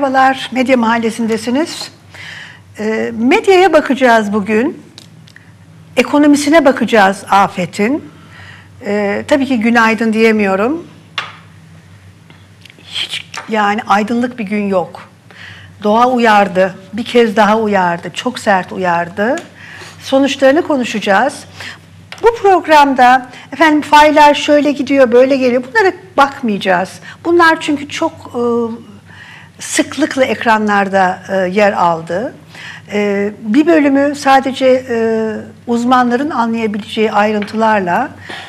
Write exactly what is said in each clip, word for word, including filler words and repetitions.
Merhabalar, Medya Mahallesi'ndesiniz. E, medyaya bakacağız bugün. Ekonomisine bakacağız afetin. E, tabii ki günaydın diyemiyorum. Hiç yani aydınlık bir gün yok. Doğa uyardı, bir kez daha uyardı, çok sert uyardı. Sonuçlarını konuşacağız. Bu programda efendim faylar şöyle gidiyor, böyle geliyor. Bunlara bakmayacağız. Bunlar çünkü çok e, sıklıkla ekranlarda e, yer aldı. E, bir bölümü sadece e, uzmanların anlayabileceği ayrıntılarla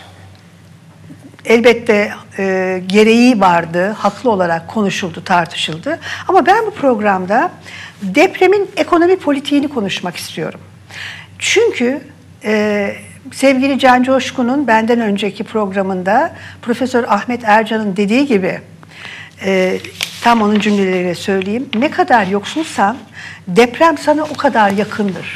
elbette e, gereği vardı, haklı olarak konuşuldu, tartışıldı. Ama ben bu programda depremin ekonomi politiğini konuşmak istiyorum. Çünkü e, sevgili Can Coşkun'un benden önceki programında Profesör Ahmet Ercan'ın dediği gibi, e, tam onun cümleleriyle söyleyeyim, ne kadar yoksulsan deprem sana o kadar yakındır.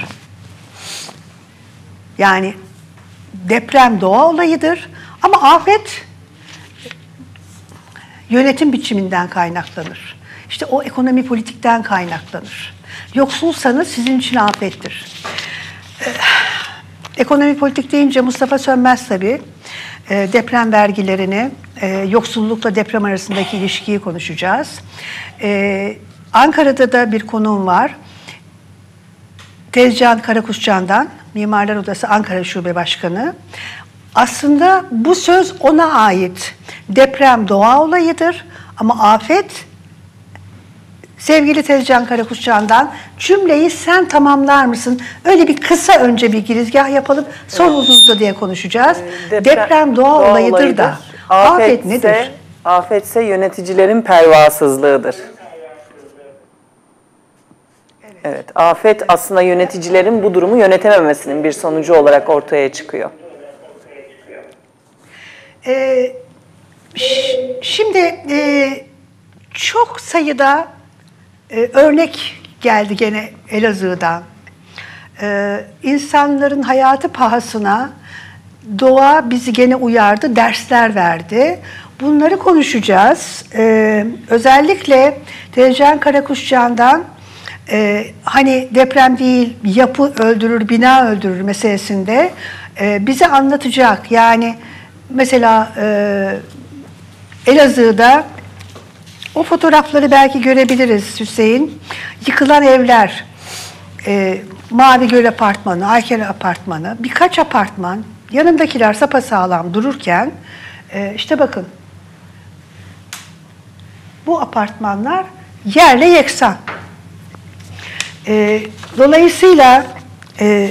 Yani deprem doğa olayıdır ama afet yönetim biçiminden kaynaklanır. İşte o ekonomi politikten kaynaklanır. Yoksulsanız sizin için afettir. Ee, ekonomi politik deyince Mustafa Sönmez tabii e, deprem vergilerini, e, yoksullukla deprem arasındaki ilişkiyi konuşacağız. E, Ankara'da da bir konuğum var. Tezcan Karakuşcan'dan, Mimarlar Odası Ankara Şube Başkanı. Aslında bu söz ona ait. Deprem doğa olayıdır ama afet, sevgili Tezcan Karakuşcan'dan cümleyi sen tamamlar mısın? Öyle bir kısa önce bir girizgah yapalım, sonra evet. uzun uzadıya konuşacağız. Deprem, Deprem doğa, doğa olayıdır, olayıdır da afet, afet nedir? Afetse yöneticilerin pervasızlığıdır. Evet. Evet, afet aslında yöneticilerin bu durumu yönetememesinin bir sonucu olarak ortaya çıkıyor. Ee, şimdi e, çok sayıda e, örnek geldi gene Elazığ'dan. Ee, insanların hayatı pahasına doğa bizi gene uyardı, dersler verdi. Bunları konuşacağız. Ee, özellikle Tezcan Karakuşcan'dan e, hani deprem değil yapı öldürür, bina öldürür meselesinde e, bize anlatacak. Yani mesela e, Elazığ'da o fotoğrafları belki görebiliriz Hüseyin. Yıkılan evler, e, Mavi Göl Apartmanı, Ayker Apartmanı, birkaç apartman, yanındakiler sapasağlam dururken, e, işte bakın, bu apartmanlar yerle yeksan. E, dolayısıyla e,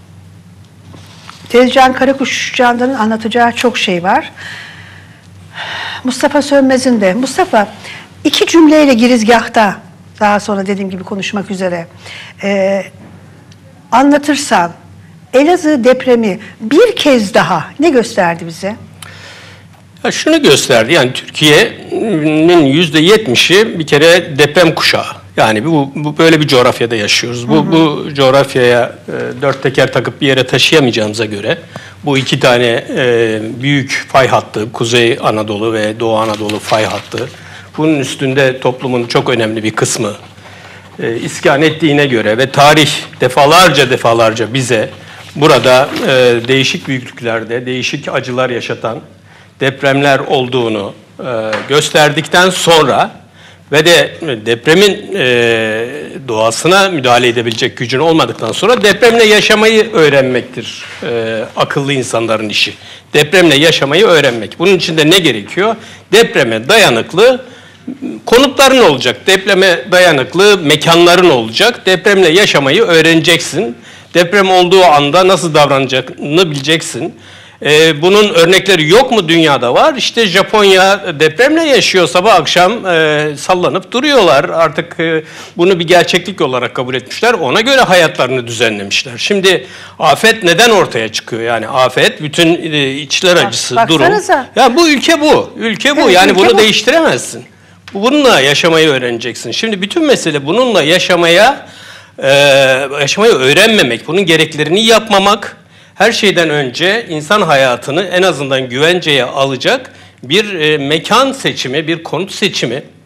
Tezcan Karakuşcan'ın anlatacağı çok şey var. Mustafa Sönmez'in de. Mustafa, iki cümleyle girizgahta, daha sonra dediğim gibi konuşmak üzere, e, anlatırsan Elazığ depremi bir kez daha ne gösterdi bize? Ya şunu gösterdi, yani Türkiye'nin yüzde yetmişi bir kere deprem kuşağı. Yani bu, bu böyle bir coğrafyada yaşıyoruz. Bu, hı hı. bu coğrafyaya e, dört teker takıp bir yere taşıyamayacağımıza göre bu iki tane e, büyük fay hattı, Kuzey Anadolu ve Doğu Anadolu fay hattı, bunun üstünde toplumun çok önemli bir kısmı e, iskan ettiğine göre ve tarih defalarca defalarca bize burada e, değişik büyüklüklerde, değişik acılar yaşatan depremler olduğunu e, gösterdikten sonra ve de depremin e, doğasına müdahale edebilecek gücün olmadıktan sonra depremle yaşamayı öğrenmektir e, akıllı insanların işi. Depremle yaşamayı öğrenmek. Bunun için de ne gerekiyor? Depreme dayanıklı konutların olacak. Depreme dayanıklı mekanların olacak. Depremle yaşamayı öğreneceksin. Deprem olduğu anda nasıl davranacağını bileceksin. Ee, bunun örnekleri yok mu dünyada? Var. İşte Japonya depremle yaşıyor, sabah akşam e, sallanıp duruyorlar. Artık e, bunu bir gerçeklik olarak kabul etmişler. Ona göre hayatlarını düzenlemişler. Şimdi afet neden ortaya çıkıyor? Yani afet bütün e, içler acısı, Bak, durum. Ya bu ülke bu. Ülke bu. Evet, yani ülke bunu bu. Değiştiremezsin. Bununla yaşamayı öğreneceksin. Şimdi bütün mesele bununla yaşamaya e, yaşamayı öğrenmemek, bunun gereklerini yapmamak. Her şeyden önce insan hayatını en azından güvenceye alacak bir e, mekan seçimi, bir konut seçimi,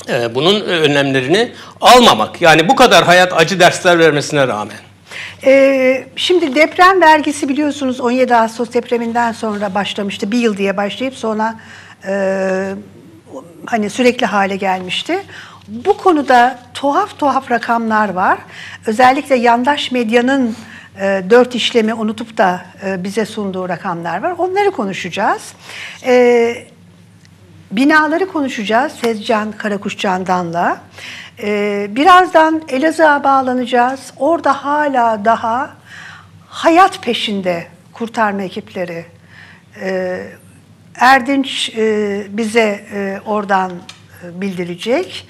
e, bunun önlemlerini almamak. Yani bu kadar hayat acı dersler vermesine rağmen. Ee, şimdi deprem vergisi biliyorsunuz on yedi Ağustos depreminden sonra başlamıştı. Bir yıl diye başlayıp sonra e, hani sürekli hale gelmişti. Bu konuda tuhaf tuhaf rakamlar var. Özellikle yandaş medyanın e, dört işlemi unutup da e, bize sunduğu rakamlar var. Onları konuşacağız. E, binaları konuşacağız Sezcan Karakuşcan'danla. Ee, birazdan Elazığ'a bağlanacağız. Orada hala daha hayat peşinde kurtarma ekipleri. Ee, Erdinç e, bize e, oradan e, bildirecek.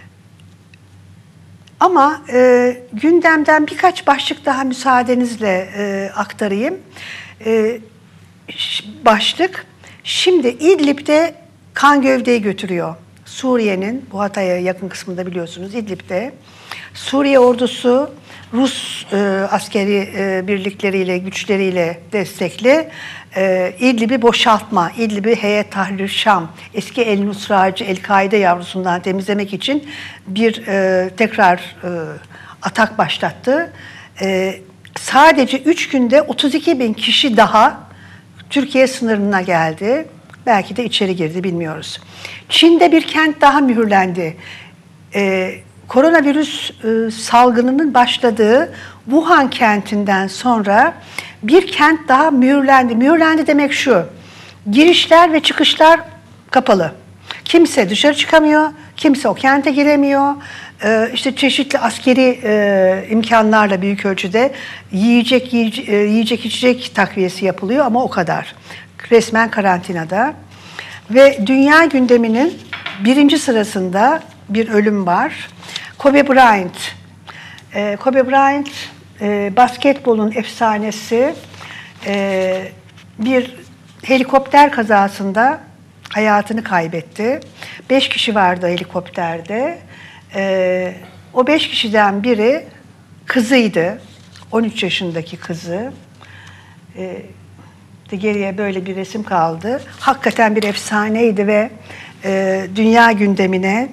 Ama e, gündemden birkaç başlık daha müsaadenizle e, aktarayım. E, başlık, şimdi İdlib'de kan gövdeyi götürüyor. Suriye'nin, bu Hatay'a yakın kısmında biliyorsunuz İdlib'de Suriye ordusu Rus e, askeri e, birlikleriyle, güçleriyle destekli e, İdlib'i boşaltma, İdlib'i Heyet Tahrir Şam, eski El Nusracı, El-Kaide yavrusundan temizlemek için bir e, tekrar e, atak başlattı. E, sadece üç günde otuz iki bin kişi daha Türkiye sınırına geldi. Belki de içeri girdi, bilmiyoruz. Çin'de bir kent daha mühürlendi. Ee, koronavirüs e, salgınının başladığı Wuhan kentinden sonra bir kent daha mühürlendi. Mühürlendi demek şu: girişler ve çıkışlar kapalı. Kimse dışarı çıkamıyor, kimse o kente giremiyor. Ee, işte çeşitli askeri e, imkanlarla büyük ölçüde yiyecek, yiyecek, yiyecek içecek takviyesi yapılıyor ama o kadar. Resmen karantinada. Ve dünya gündeminin birinci sırasında bir ölüm var. Kobe Bryant. Ee, Kobe Bryant e, basketbolun efsanesi, e, bir helikopter kazasında hayatını kaybetti. Beş kişi vardı helikopterde. E, o beş kişiden biri kızıydı. on üç yaşındaki kızı. E, Geriye böyle bir resim kaldı. Hakikaten bir efsaneydi ve e, dünya gündemine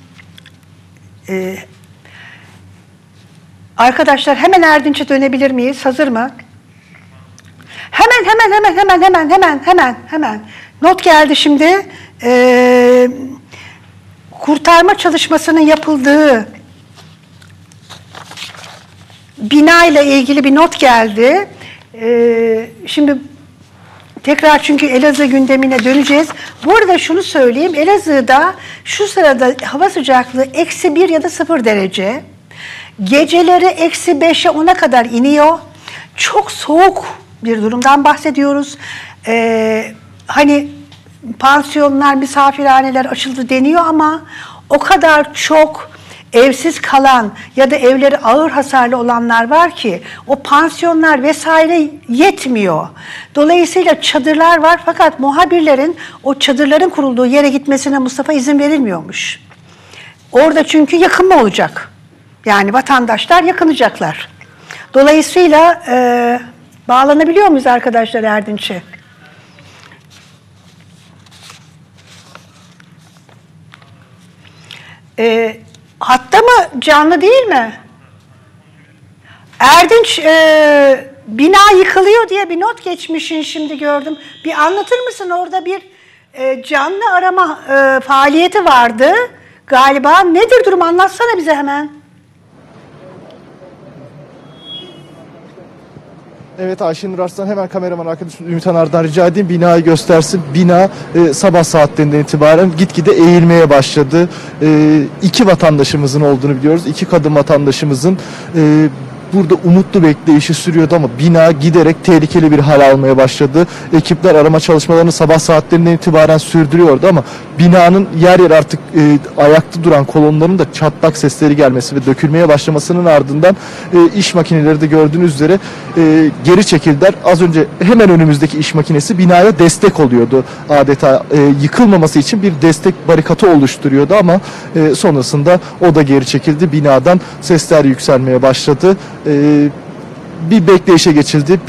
e, arkadaşlar hemen Erdinç'e dönebilir miyiz? Hazır mı? Hemen hemen hemen hemen hemen hemen hemen hemen not geldi şimdi. E, kurtarma çalışmasının yapıldığı bina ile ilgili bir not geldi. E, şimdi tekrar, çünkü Elazığ gündemine döneceğiz. Bu arada şunu söyleyeyim. Elazığ'da şu sırada hava sıcaklığı eksi bir ya da sıfır derece. Geceleri eksi beşe ona kadar iniyor. Çok soğuk bir durumdan bahsediyoruz. Ee, hani pansiyonlar, misafirhaneler açıldı deniyor ama o kadar çok evsiz kalan ya da evleri ağır hasarlı olanlar var ki o pansiyonlar vesaire yetmiyor. Dolayısıyla çadırlar var fakat muhabirlerin o çadırların kurulduğu yere gitmesine Mustafa izin verilmiyormuş. Orada çünkü yakınma olacak. Yani vatandaşlar yakınacaklar. Dolayısıyla e, bağlanabiliyor muyuz arkadaşlar Erdinç'e? E, hatta mı, canlı değil mi? Erdinç, e, bina yıkılıyor diye bir not geçmişsin, şimdi gördüm. Bir anlatır mısın? Orada bir e, canlı arama e, faaliyeti vardı galiba. Nedir durum? Anlatsana bize hemen. Evet, Ayşenur Arslan, hemen kameraman arkadaşım Ümit Anar'dan rica edeyim binayı göstersin. Bina e, sabah saatlerinden itibaren gitgide eğilmeye başladı. E, iki vatandaşımızın olduğunu biliyoruz. İki kadın vatandaşımızın e, burada umutlu bekleyişi sürüyordu ama bina giderek tehlikeli bir hal almaya başladı. Ekipler arama çalışmalarını sabah saatlerinden itibaren sürdürüyordu ama binanın yer yer artık e, ayakta duran kolonların da çatlak sesleri gelmesi ve dökülmeye başlamasının ardından e, iş makineleri de gördüğünüz üzere e, geri çekildiler. Az önce hemen önümüzdeki iş makinesi binaya destek oluyordu. Adeta e, yıkılmaması için bir destek barikatı oluşturuyordu ama e, sonrasında o da geri çekildi. Binadan sesler yükselmeye başladı. Ee, bir bekleyişe geçildi. Bir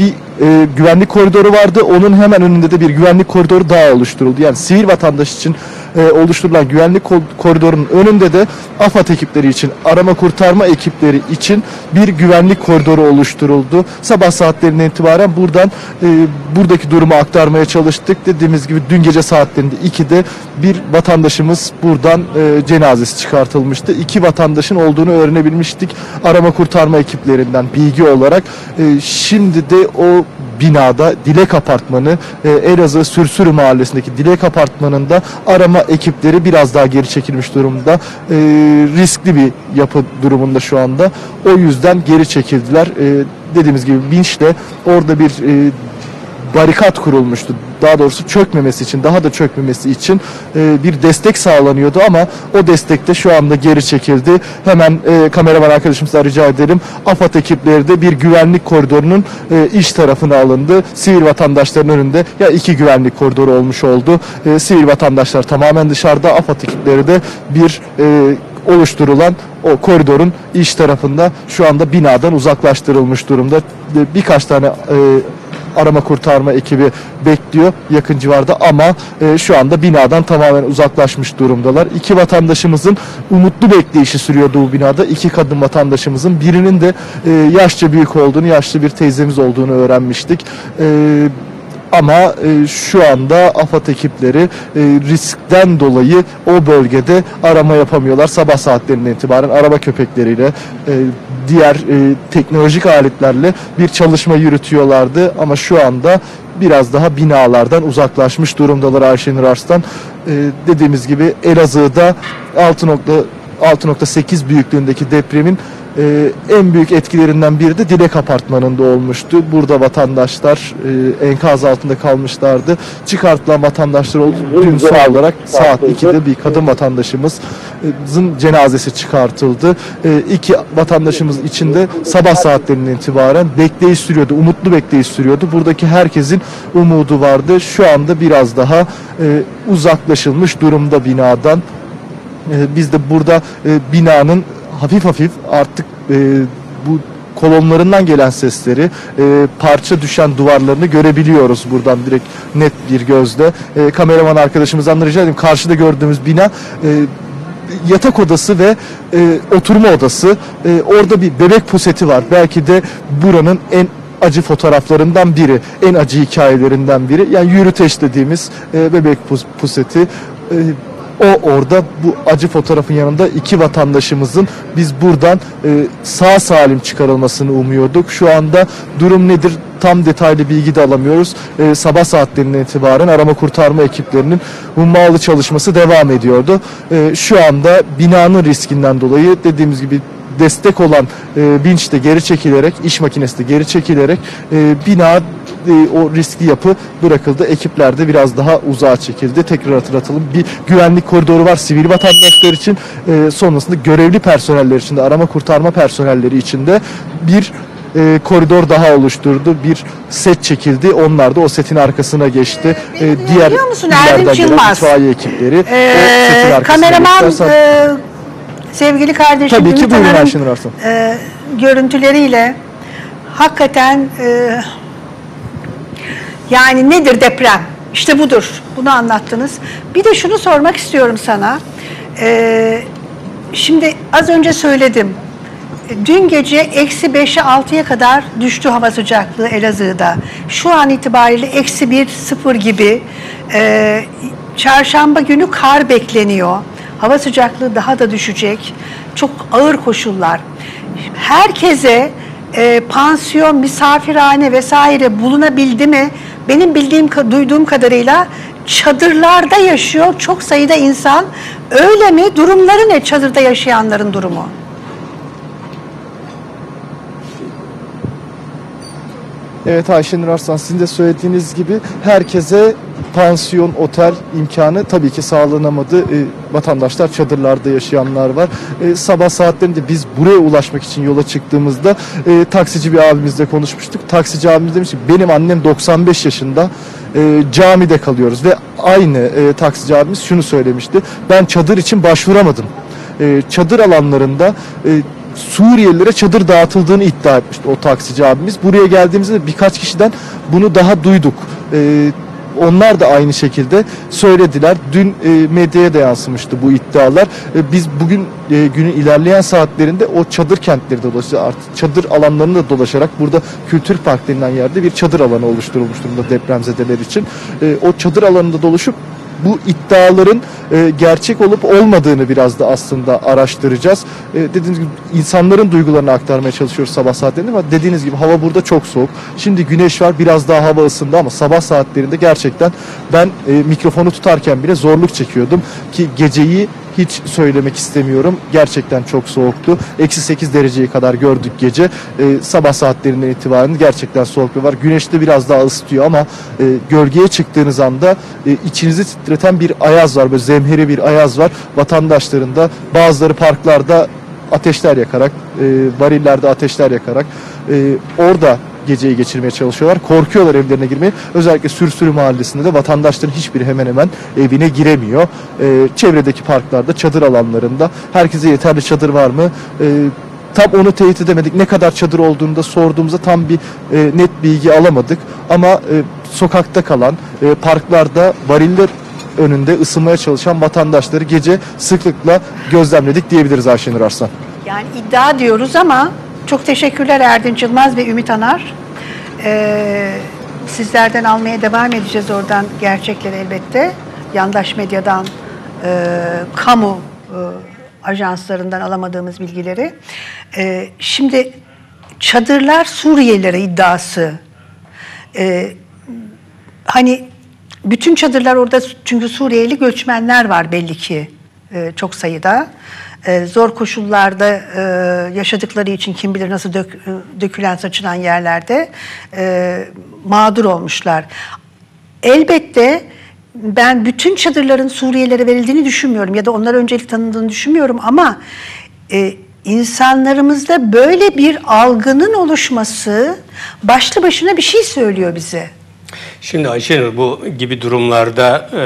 e, güvenlik koridoru vardı. Onun hemen önünde de bir güvenlik koridoru daha oluşturuldu. Yani sivil vatandaş için e, oluşturulan güvenlik koridorunun önünde de AFAD ekipleri için, arama kurtarma ekipleri için bir güvenlik koridoru oluşturuldu. Sabah saatlerinden itibaren buradan e, buradaki durumu aktarmaya çalıştık. Dediğimiz gibi dün gece saatlerinde ikide bir vatandaşımız buradan e, cenazesi çıkartılmıştı. İki vatandaşın olduğunu öğrenebilmiştik arama kurtarma ekiplerinden bilgi olarak. E, şimdi de o binada Dilek Apartmanı, e, Elazığ Sürsürü Mahallesi'ndeki Dilek Apartmanı'nda arama ekipleri biraz daha geri çekilmiş durumda. E, riskli bir yapı durumunda şu anda. O yüzden geri çekildiler. E, dediğimiz gibi vinçle orada bir e, barikat kurulmuştu. Daha doğrusu çökmemesi için, daha da çökmemesi için e, bir destek sağlanıyordu ama o destek de şu anda geri çekildi. Hemen e, kameraman arkadaşımıza rica edelim. AFAD ekipleri de bir güvenlik koridorunun e, iç tarafına alındı. Sivil vatandaşların önünde ya iki güvenlik koridoru olmuş oldu. E, sivil vatandaşlar tamamen dışarıda, AFAD ekipleri de bir e, oluşturulan o koridorun iç tarafında şu anda binadan uzaklaştırılmış durumda. E, birkaç tane e, arama kurtarma ekibi bekliyor yakın civarda ama e, şu anda binadan tamamen uzaklaşmış durumdalar. İki vatandaşımızın umutlu bekleyişi sürüyordu bu binada. İki kadın vatandaşımızın, birinin de e, yaşça büyük olduğunu, yaşlı bir teyzemiz olduğunu öğrenmiştik. E, Ama e, şu anda AFAD ekipleri e, riskten dolayı o bölgede arama yapamıyorlar. Sabah saatlerinden itibaren araba köpekleriyle, e, diğer e, teknolojik aletlerle bir çalışma yürütüyorlardı. Ama şu anda biraz daha binalardan uzaklaşmış durumdalar Ayşenur Arslan. E, dediğimiz gibi Elazığ'da altı nokta sekiz büyüklüğündeki depremin Ee, en büyük etkilerinden biri de Dilek Apartmanı'nda olmuştu. Burada vatandaşlar e, enkaz altında kalmışlardı. Çıkartılan vatandaşlar oldu. Dün son olarak saat ikide bir kadın vatandaşımızın cenazesi çıkartıldı. E, iki vatandaşımız için de sabah saatlerinden itibaren bekleyiş sürüyordu. Umutlu bekleyiş sürüyordu. Buradaki herkesin umudu vardı. Şu anda biraz daha e, uzaklaşılmış durumda binadan. E, biz de burada e, binanın hafif hafif artık e, bu kolonlarından gelen sesleri, e, parça düşen duvarlarını görebiliyoruz buradan direkt net bir gözle. E, kameraman arkadaşımızdan rica edeyim. Karşıda gördüğümüz bina e, yatak odası ve e, oturma odası. E, orada bir bebek puseti var. Belki de buranın en acı fotoğraflarından biri, en acı hikayelerinden biri. Yani yürüteç dediğimiz e, bebek pus puseti. E, O orada bu acı fotoğrafın yanında iki vatandaşımızın biz buradan e, sağ salim çıkarılmasını umuyorduk. Şu anda durum nedir? Tam detaylı bilgi de alamıyoruz. E, sabah saatlerinden itibaren arama kurtarma ekiplerinin hummalı çalışması devam ediyordu. E, şu anda binanın riskinden dolayı dediğimiz gibi destek olan e, vinç de geri çekilerek, iş makinesi de geri çekilerek e, bina e, o riskli yapı bırakıldı. Ekipler de biraz daha uzağa çekildi. Tekrar hatırlatalım. Bir güvenlik koridoru var sivil vatandaşlar için. E, sonrasında görevli personeller için de, arama kurtarma personelleri için de bir e, koridor daha oluşturdu. Bir set çekildi. Onlar da o setin arkasına geçti. E, diğer biliyor musun illerden Erdinç gelen Yılmaz? itfaiye ekipleri Ee, o setin arkasına kameraman geçtiler. e, sevgili kardeşim Tabii ki, Ümit buyurun Hanım'ın, Ayşenur Arslan. e, görüntüleriyle hakikaten e, yani nedir deprem? İşte budur. Bunu anlattınız. Bir de şunu sormak istiyorum sana. E, şimdi az önce söyledim. Dün gece eksi beşe altıya kadar düştü hava sıcaklığı Elazığ'da. Şu an itibariyle eksi bir sıfır gibi. E, çarşamba günü kar bekleniyor. Hava sıcaklığı daha da düşecek. Çok ağır koşullar. Herkese e, pansiyon, misafirhane vesaire bulunabildi mi? Benim bildiğim, duyduğum kadarıyla çadırlarda yaşıyor çok sayıda insan. Öyle mi? Durumları ne çadırda yaşayanların durumu? Evet Ayşenur Arslan, sizin de söylediğiniz gibi herkese pansiyon, otel imkanı tabii ki sağlanamadı. E, vatandaşlar, çadırlarda yaşayanlar var. E, sabah saatlerinde biz buraya ulaşmak için yola çıktığımızda e, taksici bir abimizle konuşmuştuk. Taksici abimiz demiş ki benim annem doksan beş yaşında, e, camide kalıyoruz ve aynı e, taksici abimiz şunu söylemişti. Ben çadır için başvuramadım. E, çadır alanlarında e, Suriyelilere çadır dağıtıldığını iddia etmişti o taksici abimiz. Buraya geldiğimizde birkaç kişiden bunu daha duyduk. E, Onlar da aynı şekilde söylediler. Dün e, medyaya da yansımıştı bu iddialar. E, biz bugün e, günün ilerleyen saatlerinde o çadır kentleri de dolaşacağız. Artık çadır alanlarını da dolaşarak burada Kültür Park denilen yerde bir çadır alanı oluşturulmuş durumda depremzedeler için. E, o çadır alanında dolaşıp bu iddiaların e, gerçek olup olmadığını biraz da aslında araştıracağız. E, dediğiniz gibi insanların duygularını aktarmaya çalışıyoruz sabah saatlerinde ama dediğiniz gibi hava burada çok soğuk. Şimdi güneş var, biraz daha hava ısındı ama sabah saatlerinde gerçekten ben e, mikrofonu tutarken bile zorluk çekiyordum ki geceyi hiç söylemek istemiyorum. Gerçekten çok soğuktu. Eksi sekiz dereceye kadar gördük gece. Ee, sabah saatlerinden itibaren gerçekten soğuk var. Güneş de biraz daha ısıtıyor ama e, gölgeye çıktığınız anda e, içinizi titreten bir ayaz var. Böyle zemheri bir ayaz var. Vatandaşların da bazıları parklarda ateşler yakarak, e, varillerde ateşler yakarak e, orada geceyi geçirmeye çalışıyorlar. Korkuyorlar evlerine girmeye. Özellikle Sürsürü Mahallesi'nde de vatandaşların hiçbiri hemen hemen evine giremiyor. Ee, çevredeki parklarda, çadır alanlarında herkese yeterli çadır var mı? Ee, tam onu teyit edemedik. Ne kadar çadır olduğunu da sorduğumuzda tam bir e, net bilgi alamadık. Ama e, sokakta kalan, e, parklarda variller önünde ısınmaya çalışan vatandaşları gece sıklıkla gözlemledik diyebiliriz Ayşenur Arslan. Yani iddia diyoruz ama çok teşekkürler Erdinç Yılmaz ve Ümit Anar. Ee, sizlerden almaya devam edeceğiz oradan gerçekleri elbette. Yandaş medyadan, e, kamu e, ajanslarından alamadığımız bilgileri. E, şimdi çadırlar Suriyelilere iddiası. E, hani bütün çadırlar orada çünkü Suriyeli göçmenler var belli ki e, çok sayıda. Ee, zor koşullarda e, yaşadıkları için kim bilir nasıl dök, dökülen saçılan yerlerde e, mağdur olmuşlar. Elbette ben bütün çadırların Suriyelilere verildiğini düşünmüyorum ya da onlara öncelik tanındığını düşünmüyorum ama e, insanlarımızda böyle bir algının oluşması başlı başına bir şey söylüyor bize. Şimdi Ayşenur, bu gibi durumlarda e,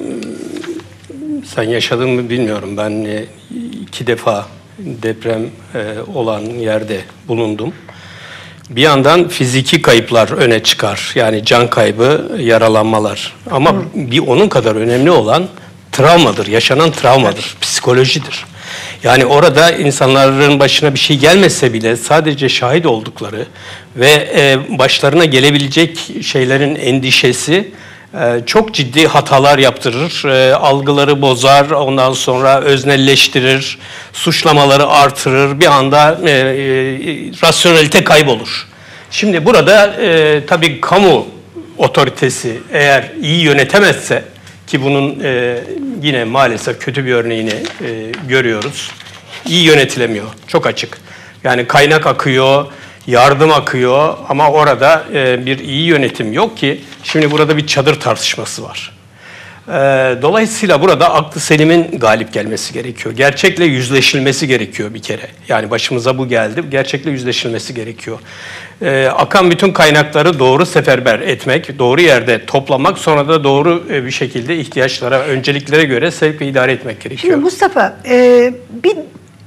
sen yaşadın mı bilmiyorum. Ben e, iki defa deprem e, olan yerde bulundum. Bir yandan fiziki kayıplar öne çıkar. Yani can kaybı, yaralanmalar. Ama Hı. bir onun kadar önemli olan travmadır. Yaşanan travmadır, evet. Psikolojidir. Yani orada insanların başına bir şey gelmese bile sadece şahit oldukları ve e, başlarına gelebilecek şeylerin endişesi çok ciddi hatalar yaptırır, e, algıları bozar, ondan sonra öznelleştirir, suçlamaları artırır, bir anda e, e, rasyonelite kaybolur. Şimdi burada e, tabii kamu otoritesi eğer iyi yönetemezse, ki bunun e, yine maalesef kötü bir örneğini e, görüyoruz, iyi yönetilemiyor, çok açık. Yani kaynak akıyor, yardım akıyor ama orada e, bir iyi yönetim yok ki. Şimdi burada bir çadır tartışması var. E, dolayısıyla burada aklı selimin galip gelmesi gerekiyor. Gerçekle yüzleşilmesi gerekiyor bir kere. Yani başımıza bu geldi. Gerçekle yüzleşilmesi gerekiyor. E, akan bütün kaynakları doğru seferber etmek, doğru yerde toplamak, sonra da doğru e, bir şekilde ihtiyaçlara, önceliklere göre sevk ve idare etmek gerekiyor. Şimdi Mustafa, e, bir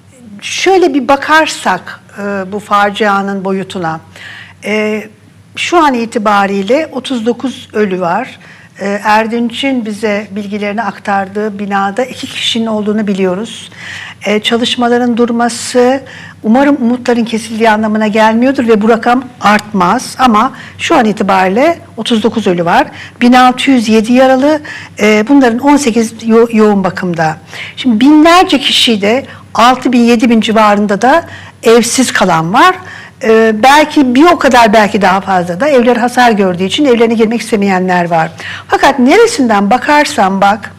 şöyle bir bakarsak e, bu facianın boyutuna, e, şu an itibariyle otuz dokuz ölü var. E, Erdinç'in bize bilgilerini aktardığı binada iki kişinin olduğunu biliyoruz. E, çalışmaların durması umarım umutların kesildiği anlamına gelmiyordur ve bu rakam artmaz ama şu an itibariyle otuz dokuz ölü var. bin altı yüz yedi yaralı, e, bunların on sekiz yo- yoğun bakımda. Şimdi binlerce kişi de altı bin yedi bin civarında da evsiz kalan var. Ee, belki bir o kadar, belki daha fazla da evler hasar gördüğü için evlerine girmek istemeyenler var. Fakat neresinden bakarsan bak,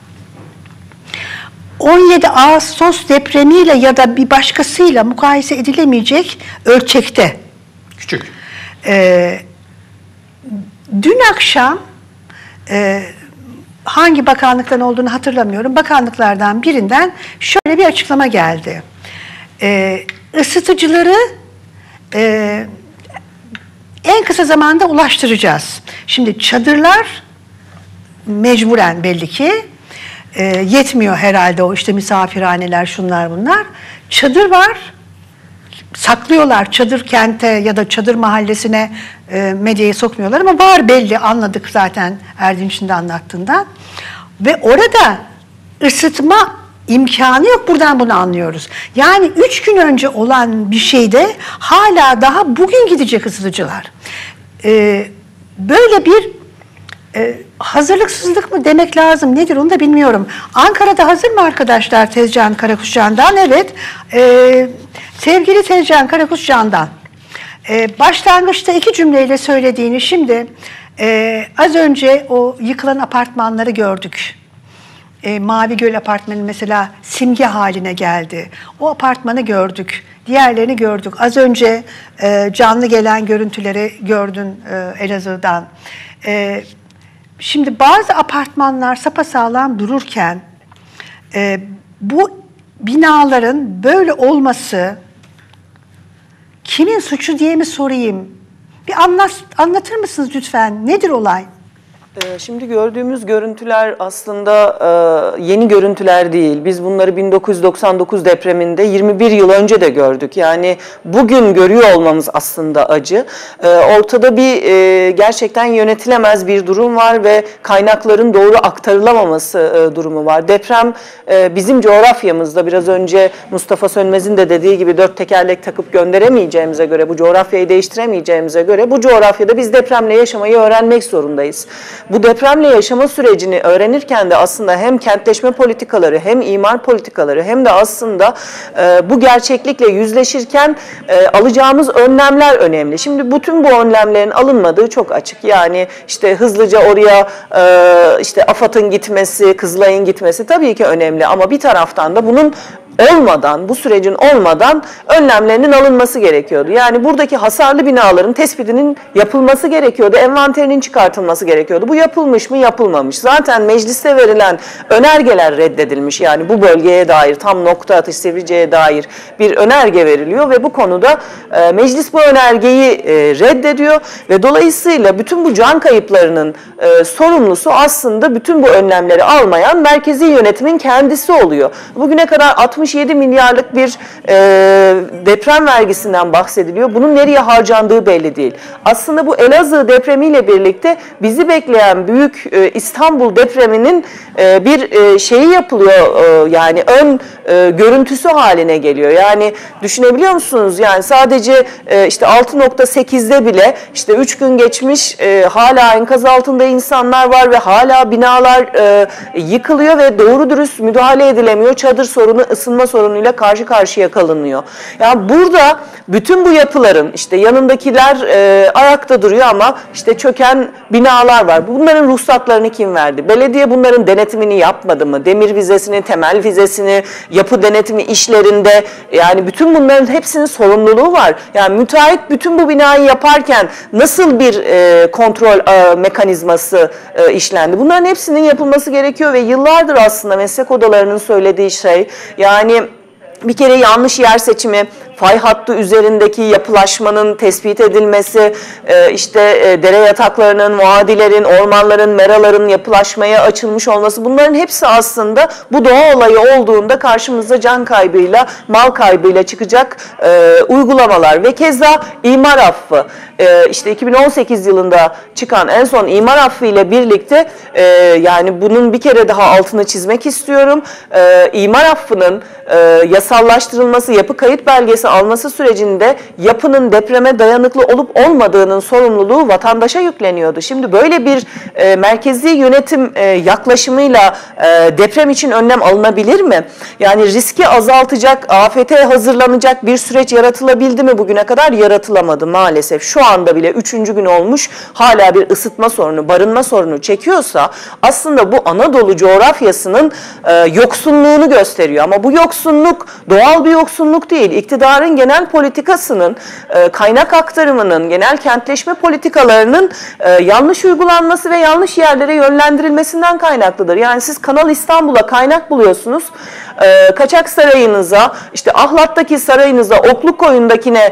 on yedi Ağustos depremiyle ya da bir başkasıyla mukayese edilemeyecek ölçekte. Küçük. Ee, dün akşam e, hangi bakanlıktan olduğunu hatırlamıyorum. Bakanlıklardan birinden şöyle bir açıklama geldi. Ee, ısıtıcıları e, en kısa zamanda ulaştıracağız. Şimdi çadırlar mecburen belli ki e, yetmiyor herhalde, o işte misafirhaneler, şunlar bunlar. Çadır var. saklıyorlar, çadır kente ya da çadır mahallesine e, medyayı sokmuyorlar ama var, belli, anladık zaten Erdinç'in de anlattığından. Ve orada ısıtma imkanı yok, buradan bunu anlıyoruz. Yani üç gün önce olan bir şeyde hala daha bugün gidecek ısıtıcılar. E, böyle bir e, hazırlıksızlık mı demek lazım, nedir onu da bilmiyorum. Ankara'da hazır mı arkadaşlar Tezcan Karakuşcan'dan? Evet. E, sevgili Tezcan Karakuşcan'dan e, başlangıçta iki cümleyle söylediğini, şimdi e, az önce o yıkılan apartmanları gördük. E, Mavi Göl apartmanı mesela simge haline geldi. O apartmanı gördük. Diğerlerini gördük. Az önce e, canlı gelen görüntüleri gördün e, Elazığ'dan. E, şimdi bazı apartmanlar sapasağlam dururken e, bu binaların böyle olması kimin suçu diye mi sorayım? Bir anlat, anlatır mısınız lütfen? Nedir olay? Şimdi gördüğümüz görüntüler aslında yeni görüntüler değil. Biz bunları bin dokuz yüz doksan dokuz depreminde yirmi bir yıl önce de gördük. Yani bugün görüyor olmamız aslında acı. Ortada bir gerçekten yönetilemez bir durum var ve kaynakların doğru aktarılamaması durumu var. Deprem bizim coğrafyamızda, biraz önce Mustafa Sönmez'in de dediği gibi, dört tekerlek takıp gönderemeyeceğimize göre, bu coğrafyayı değiştiremeyeceğimize göre bu coğrafyada biz depremle yaşamayı öğrenmek zorundayız. Bu depremle yaşama sürecini öğrenirken de aslında hem kentleşme politikaları, hem imar politikaları, hem de aslında e, bu gerçeklikle yüzleşirken e, alacağımız önlemler önemli. Şimdi bütün bu önlemlerin alınmadığı çok açık. Yani işte hızlıca oraya e, işte AFAD'ın gitmesi, Kızılay'ın gitmesi tabii ki önemli ama bir taraftan da bunun olmadan, bu sürecin olmadan önlemlerinin alınması gerekiyordu. Yani buradaki hasarlı binaların tespitinin yapılması gerekiyordu, envanterinin çıkartılması gerekiyordu. Bu yapılmış mı? Yapılmamış. Zaten mecliste verilen önergeler reddedilmiş. Yani bu bölgeye dair, tam nokta atış Sivrice'ye dair bir önerge veriliyor ve bu konuda e, meclis bu önergeyi e, reddediyor ve dolayısıyla bütün bu can kayıplarının e, sorumlusu aslında bütün bu önlemleri almayan merkezi yönetimin kendisi oluyor. Bugüne kadar altmış yedi milyarlık bir e, deprem vergisinden bahsediliyor. Bunun nereye harcandığı belli değil. Aslında bu Elazığ depremiyle birlikte bizi bekleyen büyük e, İstanbul depreminin e, bir e, şeyi yapılıyor, e, yani ön e, görüntüsü haline geliyor. Yani düşünebiliyor musunuz? Yani sadece e, işte altı nokta sekizde bile işte üç gün geçmiş, e, hala enkaz altında insanlar var ve hala binalar e, yıkılıyor ve doğru dürüst müdahale edilemiyor. Çadır sorunu, ısınma sorunuyla karşı karşıya kalınıyor. Yani burada bütün bu yapıların işte yanındakiler e, ayakta duruyor ama işte çöken binalar var. Bunların ruhsatlarını kim verdi? Belediye bunların denetimini yapmadı mı? Demir vizesini, temel vizesini, yapı denetimi işlerinde, yani bütün bunların hepsinin sorumluluğu var. Yani müteahhit bütün bu binayı yaparken nasıl bir e, kontrol e, mekanizması e, işlendi? Bunların hepsinin yapılması gerekiyor ve yıllardır aslında meslek odalarının söylediği şey, yani bir kere yanlış yer seçimi, fay hattı üzerindeki yapılaşmanın tespit edilmesi, işte dere yataklarının, vadilerin, ormanların, meraların yapılaşmaya açılmış olması, bunların hepsi aslında bu doğa olayı olduğunda karşımıza can kaybıyla, mal kaybıyla çıkacak uygulamalar ve keza imar affı. İşte iki bin on sekiz yılında çıkan en son imar affı ile birlikte yani bunun bir kere daha altını çizmek istiyorum. İmar affının yasallaştırılması, yapı kayıt belgesi alması sürecinde yapının depreme dayanıklı olup olmadığının sorumluluğu vatandaşa yükleniyordu. Şimdi böyle bir e, merkezi yönetim e, yaklaşımıyla e, deprem için önlem alınabilir mi? Yani riski azaltacak, afete hazırlanacak bir süreç yaratılabildi mi bugüne kadar? Yaratılamadı maalesef. Şu anda bile üçüncü gün olmuş, hala bir ısıtma sorunu, barınma sorunu çekiyorsa aslında bu Anadolu coğrafyasının e, yoksunluğunu gösteriyor. Ama bu yoksunluk doğal bir yoksunluk değil. İktidarın genel politikasının, e, kaynak aktarımının, genel kentleşme politikalarının e, yanlış uygulanması ve yanlış yerlere yönlendirilmesinden kaynaklıdır. Yani siz Kanal İstanbul'a kaynak buluyorsunuz, e, Kaçak Sarayı'nıza, işte Ahlat'taki sarayınıza, Oklukkoyun'dakine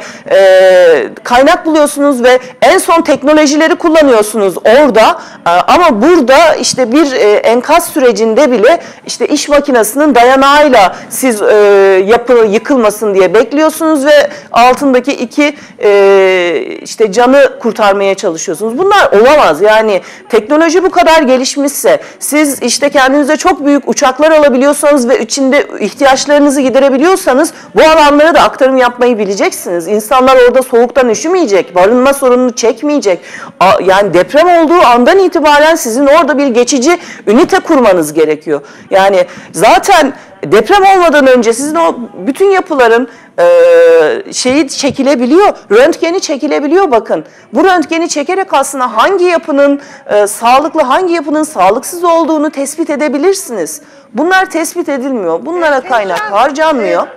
e, kaynak buluyorsunuz ve en son teknolojileri kullanıyorsunuz orada. E, ama burada işte bir e, enkaz sürecinde bile işte iş makinesinin dayanağıyla siz e, yapı yıkılmasın diye bekliyorsunuz. gidiyorsunuz ve altındaki iki e, işte canı kurtarmaya çalışıyorsunuz. Bunlar olamaz. Yani teknoloji bu kadar gelişmişse, siz işte kendinize çok büyük uçaklar alabiliyorsanız ve içinde ihtiyaçlarınızı giderebiliyorsanız bu alanlara da aktarım yapmayı bileceksiniz. İnsanlar orada soğuktan üşümeyecek, barınma sorununu çekmeyecek. Yani deprem olduğu andan itibaren sizin orada bir geçici ünite kurmanız gerekiyor. Yani zaten deprem olmadan önce sizin o bütün yapıların e, şeyi çekilebiliyor, röntgeni çekilebiliyor bakın. Bu röntgeni çekerek aslında hangi yapının e, sağlıklı, hangi yapının sağlıksız olduğunu tespit edebilirsiniz. Bunlar tespit edilmiyor. Bunlara kaynak harcanmıyor.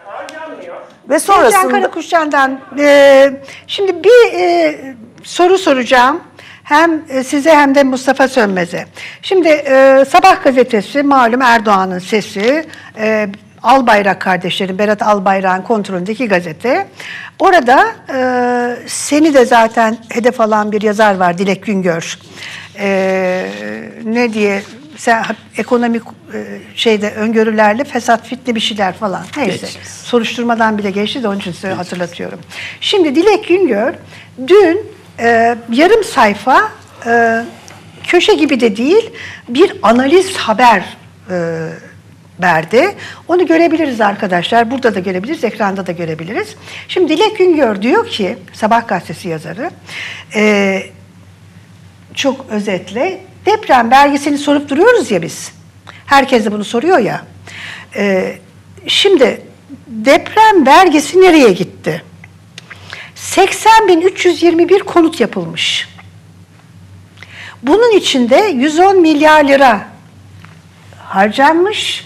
Ve sonrasında... Sevcan Karakuşcan'dan e, şimdi bir e, soru soracağım. Hem size hem de Mustafa Sönmez'e. Şimdi e, Sabah gazetesi malum Erdoğan'ın sesi, e, Albayrak kardeşlerin, Berat Albayrak'ın kontrolündeki gazete. Orada e, seni de zaten hedef alan bir yazar var, Dilek Güngör. E, ne diye, sen ekonomik e, şeyde öngörülerle fesat fitne bir şeyler falan. Neyse, Geçeceğiz. Soruşturmadan bile geçti de onun için size hatırlatıyorum. Şimdi Dilek Güngör dün Ee, yarım sayfa e, köşe gibi de değil bir analiz haber e, verdi. Onu görebiliriz arkadaşlar. Burada da görebiliriz, ekranda da görebiliriz. Şimdi Dilek Güngör diyor ki, Sabah gazetesi yazarı, e, çok özetle deprem belgesini sorup duruyoruz ya biz. Herkes de bunu soruyor ya. E, şimdi deprem belgesi nereye gitti? seksen bin üç yüz yirmi bir konut yapılmış. Bunun içinde yüz on milyar lira harcanmış.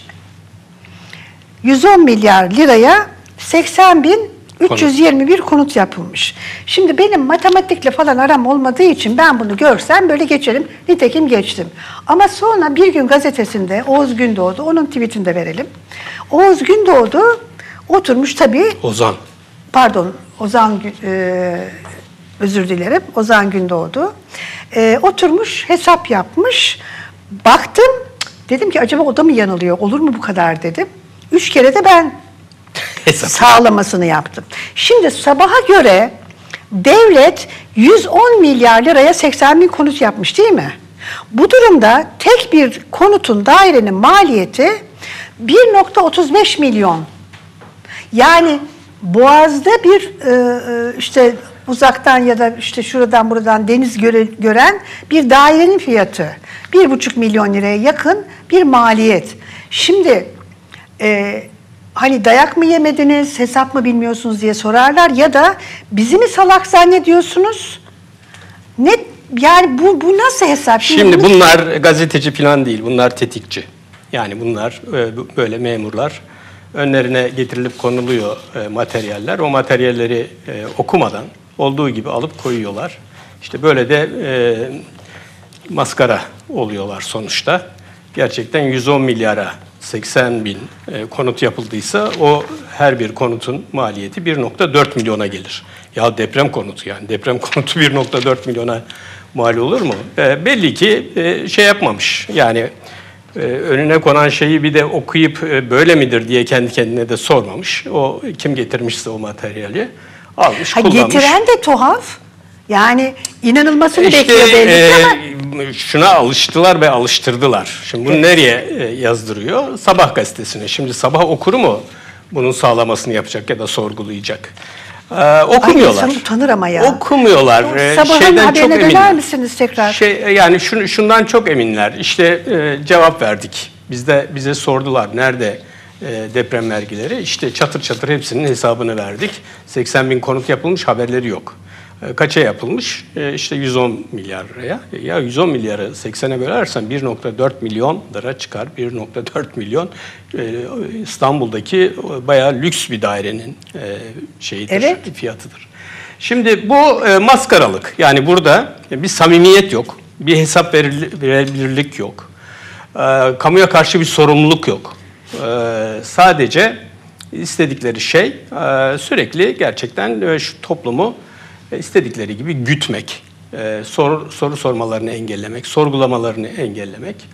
yüz on milyar liraya seksen bin üç yüz yirmi bir konut yapılmış. Şimdi benim matematikle falan aram olmadığı için ben bunu görsem böyle geçerim. Nitekim geçtim. Ama sonra Bir Gün gazetesinde Oğuz Gündoğdu, onun tweetini de verelim. Oğuz Gündoğdu oturmuş tabii. Ozan. Pardon, Ozan, e, özür dilerim, Ozan Gündoğdu. E, oturmuş, hesap yapmış. Baktım, dedim ki acaba o da mı yanılıyor, olur mu bu kadar dedim. Üç kere de ben Hesap. sağlamasını yaptım. Şimdi Sabah'a göre devlet yüz on milyar liraya seksen bin konut yapmış değil mi? Bu durumda tek bir konutun, dairenin maliyeti bir nokta otuz beş milyon. Yani Boğaz'da bir e, işte uzaktan ya da işte şuradan buradan deniz göre, gören bir dairenin fiyatı bir buçuk milyon liraya yakın bir maliyet. Şimdi e, hani dayak mı yemediniz, hesap mı bilmiyorsunuz diye sorarlar ya da bizi mi salak zannediyorsunuz? Ne yani bu bu nasıl hesap? Şimdi bunlar gazeteci falan değil, bunlar tetikçi. Yani bunlar e, böyle memurlar. Önlerine getirilip konuluyor e, materyaller. O materyalleri e, okumadan olduğu gibi alıp koyuyorlar. İşte böyle de e, maskara oluyorlar sonuçta. Gerçekten yüz on milyara seksen bin e, konut yapıldıysa o her bir konutun maliyeti bir nokta dört milyona gelir. Ya deprem konutu yani deprem konutu bir nokta dört milyona mal olur mu? E, belli ki e, şey yapmamış yani. Ee, önüne konan şeyi bir de okuyup e, böyle midir diye kendi kendine de sormamış. O kim getirmişse o materyali almış, ha, kullanmış. Getiren de tuhaf. Yani inanılmasını İşte, bekliyor belli e, ki ama... şuna alıştılar ve alıştırdılar. Şimdi bunu evet. nereye e, yazdırıyor? Sabah gazetesine. Şimdi Sabah okuru mu bunun sağlamasını yapacak ya da sorgulayacak? Ee, okumuyorlar. Ay, insan utanır ama ya. Okumuyorlar. Ee, Sabahın Şeyden haberine çok döner eminler. misiniz tekrar? Şey, yani şunu, şundan çok eminler. İşte e, cevap verdik. Biz de bize sordular nerede e, deprem vergileri. İşte çatır çatır hepsinin hesabını verdik. seksen bin konut yapılmış, haberleri yok. E, kaça yapılmış? E, işte yüz on milyar liraya. Ya yüz on milyarı seksene bölersen bir nokta dört milyon lira çıkar. bir nokta dört milyon e, İstanbul'daki bayağı lüks bir dairenin e, şeyidir, evet. fiyatıdır. Şimdi bu e, maskaralık. Yani burada bir samimiyet yok. Bir hesap verebilirlik yok. E, kamuya karşı bir sorumluluk yok. E, sadece istedikleri şey e, sürekli gerçekten e, şu toplumu e, istedikleri gibi gütmek. E, soru, soru sormalarını engellemek, sorgulamalarını engellemek.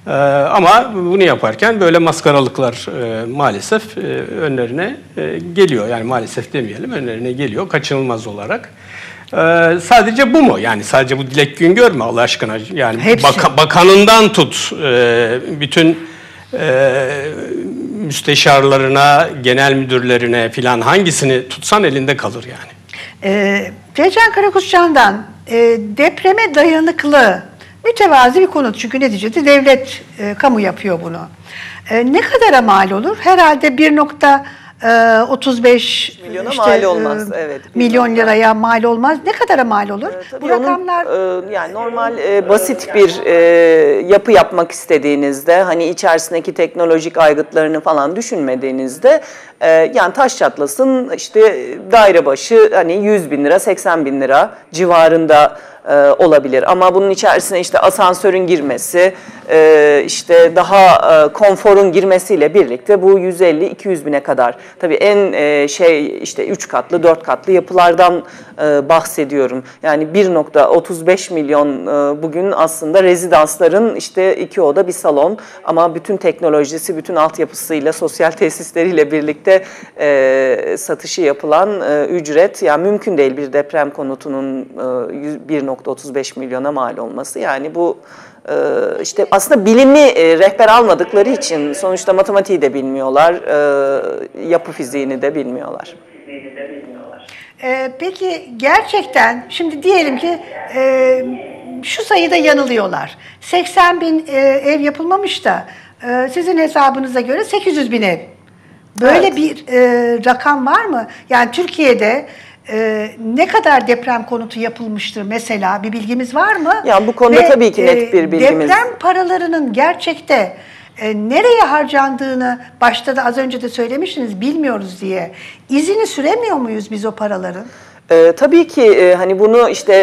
Ee, ama bunu yaparken böyle maskaralıklar e, maalesef e, önlerine e, geliyor. Yani maalesef demeyelim, önlerine geliyor kaçınılmaz olarak. Ee, sadece bu mu? Yani sadece bu Dilek Güngör mü Allah aşkına? Yani baka, bakanından tut e, bütün e, müsteşarlarına, genel müdürlerine filan hangisini tutsan elinde kalır yani. Ee, Ceycan Karakuşcan'dan e, depreme dayanıklı mütevazi bir konut. Çünkü neticede devlet, e, kamu yapıyor bunu. E, ne kadara mal olur? Herhalde bir nokta otuz beş milyona işte, mal olmaz. Evet. Milyon liraya mal olmaz. Ne kadara mal olur? Tabii Bu rakamlar onun, e, yani normal e, basit bir e, yapı yapmak istediğinizde, hani içerisindeki teknolojik aygıtlarını falan düşünmediğinizde, e, yani taş çatlasın işte daire başı hani yüz bin lira, seksen bin lira civarında e, olabilir. Ama bunun içerisine işte asansörün girmesi, e, işte daha e, konforun girmesiyle birlikte bu yüz elli iki yüz bine kadar. Tabii en e, şey işte üç katlı, dört katlı yapılardan e, bahsediyorum. Yani bir nokta otuz beş milyon e, bugün aslında rezidansların işte iki oda bir salon, ama bütün teknolojisi, bütün altyapısıyla, sosyal tesisleriyle birlikte e, satışı yapılan e, ücret, yani mümkün değil bir deprem konutunun e, bir nokta otuz beş milyona mal olması. Yani bu e, işte aslında bilimi e, rehber almadıkları için, sonuçta matematiği de bilmiyorlar, e, yapı fiziğini de bilmiyorlar. Ee, peki gerçekten şimdi diyelim ki e, şu sayıda yanılıyorlar. seksen bin e, ev yapılmamış da e, sizin hesabınıza göre sekiz yüz bin ev. Böyle evet. bir e, rakam var mı? Yani Türkiye'de e, ne kadar deprem konutu yapılmıştır mesela, bir bilgimiz var mı? Yani bu konuda Ve, tabii ki net bir bilgimiz. Deprem paralarının gerçekte E, nereye harcandığını başta da az önce de söylemiştiniz, bilmiyoruz diye. İzini süremiyor muyuz biz o paraların? Ee, tabii ki e, hani bunu işte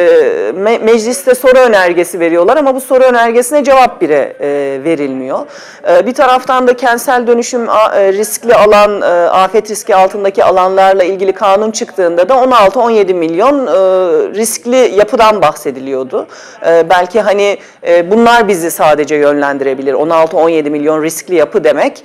e, me mecliste soru önergesi veriyorlar, ama bu soru önergesine cevap bile e, verilmiyor. E, bir taraftan da kentsel dönüşüm a, e, riskli alan, e, afet riski altındaki alanlarla ilgili kanun çıktığında da on altı on yedi milyon e, riskli yapıdan bahsediliyordu. E, belki hani e, bunlar bizi sadece yönlendirebilir. on altı on yedi milyon riskli yapı demek.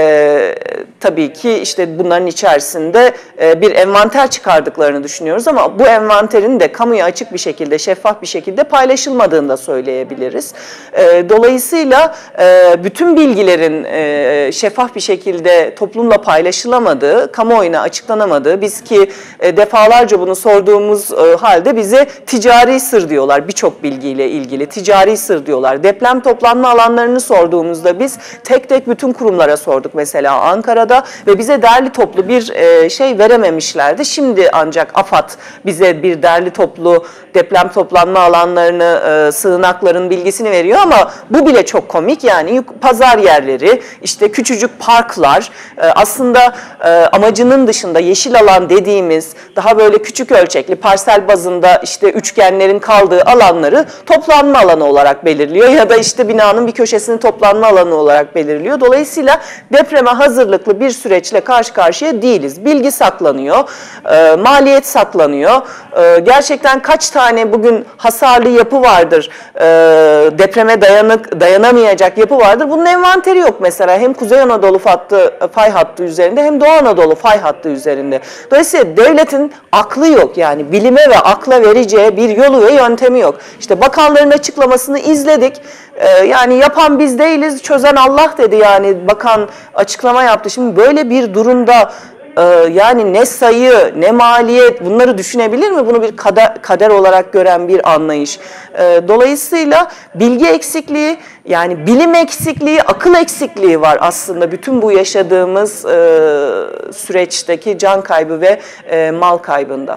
E, tabii ki işte bunların içerisinde e, bir envanter çıkardıklarını düşünüyoruz, ama bu envanterin de kamuya açık bir şekilde, şeffaf bir şekilde paylaşılmadığını da söyleyebiliriz. E, dolayısıyla e, bütün bilgilerin e, şeffaf bir şekilde toplumla paylaşılamadığı, kamuoyuna açıklanamadığı, biz ki e, defalarca bunu sorduğumuz e, halde bize ticari sır diyorlar, birçok bilgiyle ilgili ticari sır diyorlar. Deprem toplanma alanlarını sorduğumuzda biz tek tek bütün kurumlara sorduk mesela Ankara'da ve bize derli toplu bir e, şey verememişlerdi. Şimdi ancak AFAD bize bir derli toplu deprem toplanma alanlarını, e, sığınakların bilgisini veriyor, ama bu bile çok komik. Yani pazar yerleri, işte küçücük parklar, e, aslında e, amacının dışında yeşil alan dediğimiz daha böyle küçük ölçekli parsel bazında işte üçgenlerin kaldığı alanları toplanma alanı olarak belirliyor ya da işte binanın bir köşesini toplanma alanı olarak belirliyor. Dolayısıyla depreme hazırlıklı bir süreçle karşı karşıya değiliz. Bilgi saklanıyor, e, maliyet saklanıyor. E, gerçekten kaç tane bugün hasarlı yapı vardır, e, depreme dayanık, dayanamayacak yapı vardır. Bunun envanteri yok mesela. Hem Kuzey Anadolu hattı, fay hattı üzerinde, hem Doğu Anadolu fay hattı üzerinde. Dolayısıyla devletin aklı yok, yani bilime ve akla vereceği bir yolu ve yöntemi yok. İşte bakanların açıklamasını izledik. E, yani yapan biz değiliz, çözen Allah dedi, yani bakan açıklama yaptı. Şimdi böyle bir durumda yani ne sayı, ne maliyet, bunları düşünebilir mi? Bunu bir kader, kader olarak gören bir anlayış. Dolayısıyla bilgi eksikliği, yani bilim eksikliği, akıl eksikliği var aslında bütün bu yaşadığımız süreçteki can kaybı ve mal kaybında.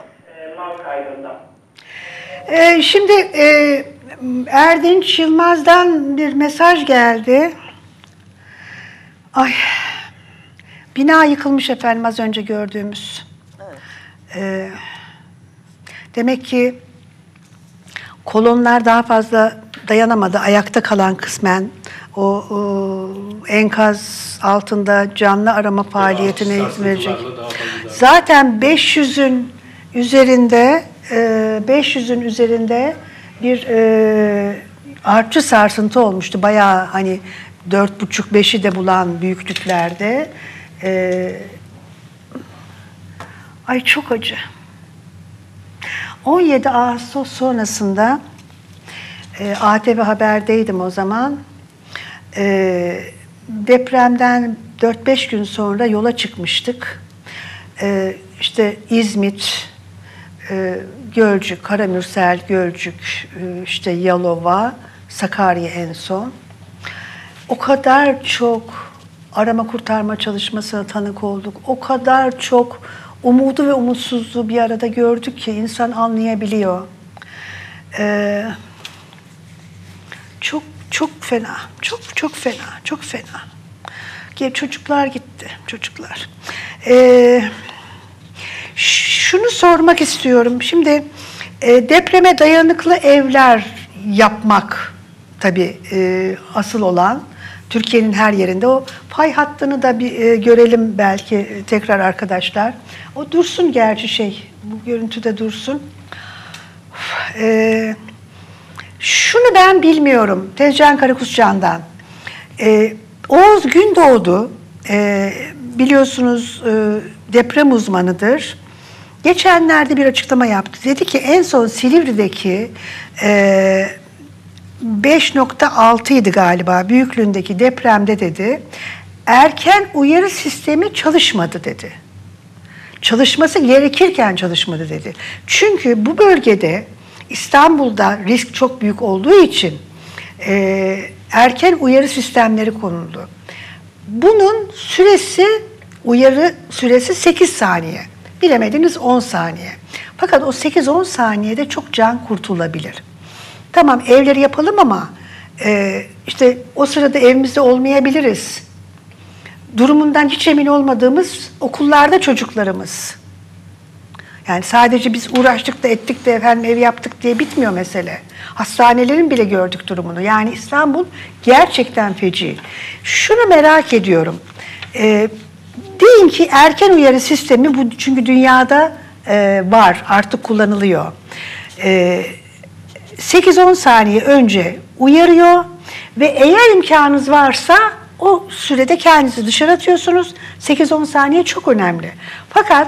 Ee, şimdi e, Erdinç Yılmaz'dan bir mesaj geldi. Ay... Bina yıkılmış efendim, az önce gördüğümüz. Evet. Ee, demek ki kolonlar daha fazla dayanamadı. Ayakta kalan kısmen o, o enkaz altında canlı arama faaliyetine izin verecek. Zaten beş yüzün üzerinde beş yüzün üzerinde bir e, artçı sarsıntı olmuştu. Bayağı hani dört buçuk beşi de bulan büyüklüklerde. Ee, ay çok acı. on yedi Ağustos sonrasında e, A T V Haber'deydim o zaman. E, depremden dört beş gün sonra yola çıkmıştık. E, işte İzmit, e, Gölcük, Karamürsel, Gölcük, e, işte Yalova, Sakarya en son. O kadar çok arama kurtarma çalışmasına tanık olduk. O kadar çok umudu ve umutsuzluğu bir arada gördük ki insan anlayabiliyor. Ee, çok çok fena, çok çok fena, çok fena. Çocuklar gitti, çocuklar. Ee, şunu sormak istiyorum. Şimdi e, depreme dayanıklı evler yapmak tabii e, asıl olan. Türkiye'nin her yerinde. O pay hattını da bir e, görelim belki e, tekrar arkadaşlar. O dursun gerçi şey, bu görüntüde dursun. E, şunu ben bilmiyorum, Tezcan Karakuscan'dan. E, Oğuz Gündoğdu, e, biliyorsunuz e, deprem uzmanıdır. Geçenlerde bir açıklama yaptı. Dedi ki en son Silivri'deki e, beş nokta altı idi galiba büyüklüğündeki depremde dedi, erken uyarı sistemi çalışmadı dedi. Çalışması gerekirken çalışmadı dedi. Çünkü bu bölgede İstanbul'da risk çok büyük olduğu için e, erken uyarı sistemleri konuldu. Bunun süresi, uyarı süresi sekiz saniye. Bilemediniz on saniye. Fakat o sekiz on saniyede çok can kurtulabilir. Tamam evleri yapalım ama e, işte o sırada evimizde olmayabiliriz. Durumundan hiç emin olmadığımız okullarda çocuklarımız. Yani sadece biz uğraştık da ettik de efendim ev yaptık diye bitmiyor mesele. Hastanelerin bile gördük durumunu. Yani İstanbul gerçekten feci. Şunu merak ediyorum. E, deyin ki erken uyarı sistemi bu çünkü dünyada e, var artık kullanılıyor. E, sekiz on saniye önce uyarıyor ve eğer imkanınız varsa o sürede kendinizi dışarı atıyorsunuz. sekiz on saniye çok önemli. Fakat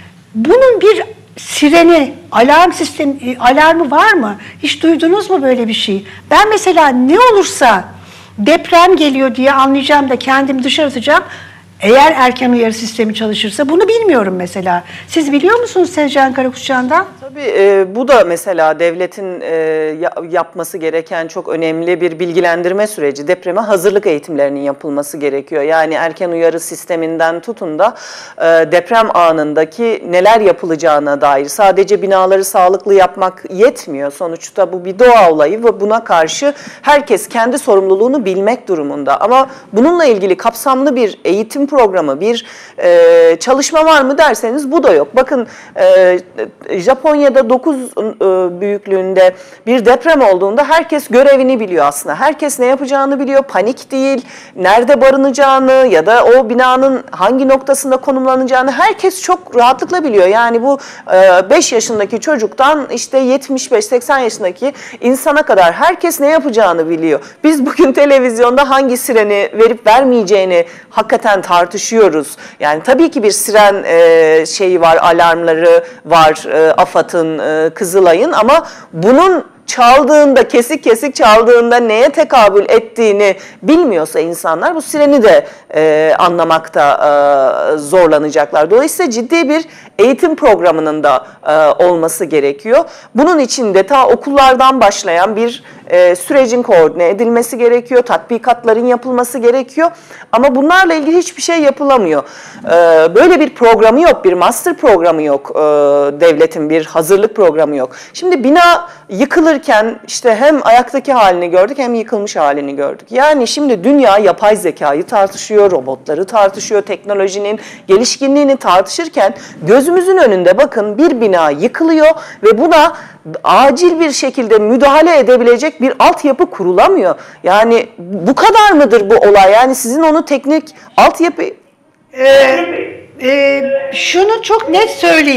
bunun bir sireni, alarm sistemi, alarmı var mı? Hiç duydunuz mu böyle bir şey? Ben mesela ne olursa deprem geliyor diye anlayacağım da kendimi dışarı atacağım. Eğer erken uyarı sistemi çalışırsa bunu bilmiyorum mesela. Siz biliyor musunuz Tezcan Karakuscan'dan? Tabii e, bu da mesela devletin e, yapması gereken çok önemli bir bilgilendirme süreci. Depreme hazırlık eğitimlerinin yapılması gerekiyor. Yani erken uyarı sisteminden tutun da e, deprem anındaki neler yapılacağına dair sadece binaları sağlıklı yapmak yetmiyor. Sonuçta bu bir doğa olayı ve buna karşı herkes kendi sorumluluğunu bilmek durumunda. Ama bununla ilgili kapsamlı bir eğitim programı, bir e, çalışma var mı derseniz bu da yok. Bakın e, Japonya'da dokuz e, büyüklüğünde bir deprem olduğunda herkes görevini biliyor aslında. Herkes ne yapacağını biliyor, panik değil, nerede barınacağını ya da o binanın hangi noktasında konumlanacağını herkes çok rahatlıkla biliyor. Yani bu e, beş yaşındaki çocuktan işte yetmiş beş seksen yaşındaki insana kadar herkes ne yapacağını biliyor. Biz bugün televizyonda hangi sireni verip vermeyeceğini hakikaten tartışıyoruz. Yani tabii ki bir siren e, şeyi var, alarmları var e, AFAD'ın, e, Kızılay'ın ama bunun çaldığında, kesik kesik çaldığında neye tekabül ettiğini bilmiyorsa insanlar bu sireni de e, anlamakta e, zorlanacaklar. Dolayısıyla ciddi bir eğitim programının da e, olması gerekiyor. Bunun için de ta okullardan başlayan bir e, sürecin koordine edilmesi gerekiyor, tatbikatların yapılması gerekiyor. Ama bunlarla ilgili hiçbir şey yapılamıyor. E, böyle bir programı yok, bir master programı yok, e, devletin bir hazırlık programı yok. Şimdi bina yıkılırken işte hem ayaktaki halini gördük hem yıkılmış halini gördük. Yani şimdi dünya yapay zekayı tartışıyor, robotları tartışıyor, teknolojinin gelişkinliğini tartışırken gözümüzün önünde bakın bir bina yıkılıyor ve buna acil bir şekilde müdahale edebilecek bir altyapı kurulamıyor. Yani bu kadar mıdır bu olay? Yani sizin onu teknik altyapı... Ee, e, şunu çok net söyleyeyim.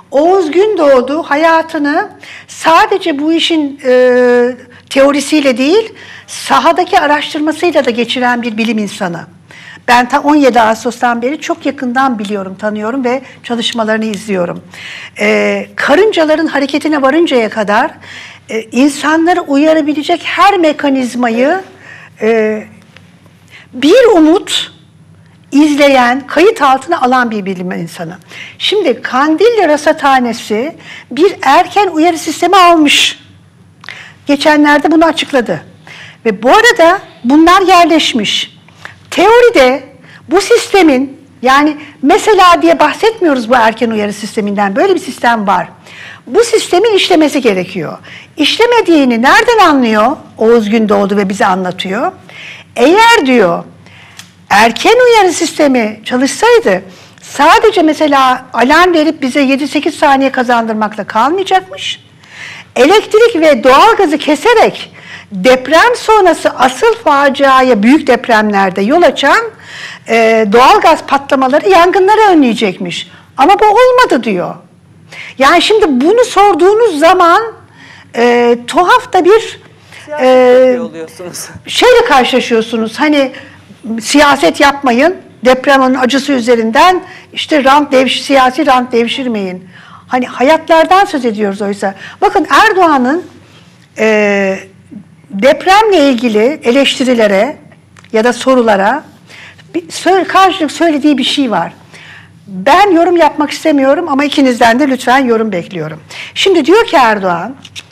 Oğuz Gündoğdu hayatını sadece bu işin e, teorisiyle değil, sahadaki araştırmasıyla da geçiren bir bilim insanı. Ben ta on yedi Ağustos'tan beri çok yakından biliyorum, tanıyorum ve çalışmalarını izliyorum. Ee, karıncaların hareketine varıncaya kadar e, insanları uyarabilecek her mekanizmayı e, bir umut izleyen, kayıt altına alan bir bilim insanı. Şimdi Kandilli Rasathanesi bir erken uyarı sistemi almış. Geçenlerde bunu açıkladı. Ve bu arada bunlar yerleşmiş. Teoride bu sistemin, yani mesela diye bahsetmiyoruz bu erken uyarı sisteminden, böyle bir sistem var. Bu sistemin işlemesi gerekiyor. İşlemediğini nereden anlıyor? Oğuz Gündoğdu ve bize anlatıyor. Eğer diyor erken uyarı sistemi çalışsaydı sadece mesela alarm verip bize yedi sekiz saniye kazandırmakla kalmayacakmış. Elektrik ve doğalgazı keserek deprem sonrası asıl faciaya büyük depremlerde yol açan e, doğalgaz patlamaları, yangınları önleyecekmiş. Ama bu olmadı diyor. Yani şimdi bunu sorduğunuz zaman e, tuhaf da bir e, oluyorsunuz. şeyle karşılaşıyorsunuz. Hani siyaset yapmayın, depremin acısı üzerinden işte rant devş, siyasi rant devşirmeyin. Hani hayatlardan söz ediyoruz oysa. Bakın Erdoğan'ın e, depremle ilgili eleştirilere ya da sorulara bir söyle, karşılık söylediği bir şey var. Ben yorum yapmak istemiyorum ama ikinizden de lütfen yorum bekliyorum. Şimdi diyor ki Erdoğan,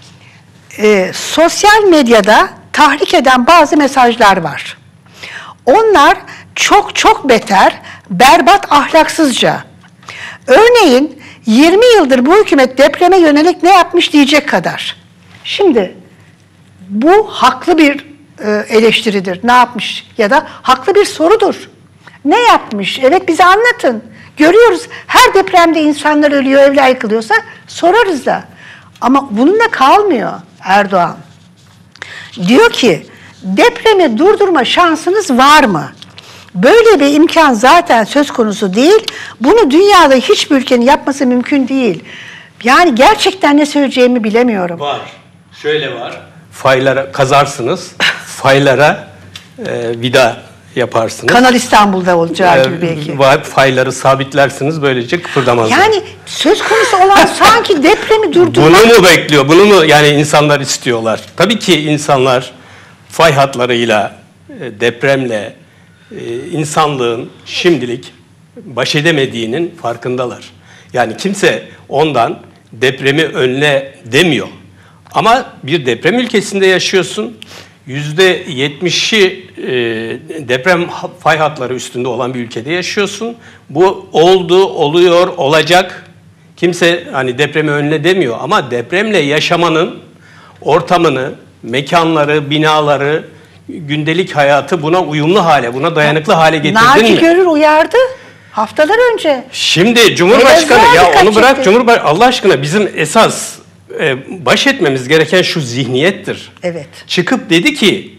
e, sosyal medyada tahrik eden bazı mesajlar var. Onlar çok çok beter, berbat, ahlaksızca. Örneğin yirmi yıldır bu hükümet depreme yönelik ne yapmış diyecek kadar. Şimdi bu haklı bir e, eleştiridir. Ne yapmış ya da haklı bir sorudur. Ne yapmış? Evet, bize anlatın. Görüyoruz, her depremde insanlar ölüyor, evler yıkılıyorsa sorarız da. Ama bununla kalmıyor Erdoğan. Diyor ki depremi durdurma şansınız var mı? Böyle bir imkan zaten söz konusu değil. Bunu dünyada hiçbir ülkenin yapması mümkün değil. Yani gerçekten ne söyleyeceğimi bilemiyorum. Var. Şöyle var. Faylara kazarsınız. Faylara e, vida yaparsınız. Kanal İstanbul'da olacağı gibi belki. E, fayları sabitlersiniz, böylece kıpırdamazlar. Yani söz konusu olan sanki depremi durdurmak. Bunu mu bekliyor? Bunu mu yani insanlar istiyorlar? Tabii ki insanlar fay hatlarıyla, e, depremle, e, insanlığın şimdilik baş edemediğinin farkındalar. Yani kimse ondan depremi önle demiyor. Ama bir deprem ülkesinde yaşıyorsun. yüzde yetmişi e, deprem fay hatları üstünde olan bir ülkede yaşıyorsun. Bu oldu, oluyor, olacak. Kimse hani depremi önle demiyor ama depremle yaşamanın ortamını, mekanları, binaları, gündelik hayatı buna uyumlu hale, buna dayanıklı hale getirdin Naci mi? Görür uyardı haftalar önce. Şimdi Cumhurbaşkanı, ya onu bırak, çekti. Cumhurbaşkanı Allah aşkına bizim esas e, baş etmemiz gereken şu zihniyettir. Evet. Çıkıp dedi ki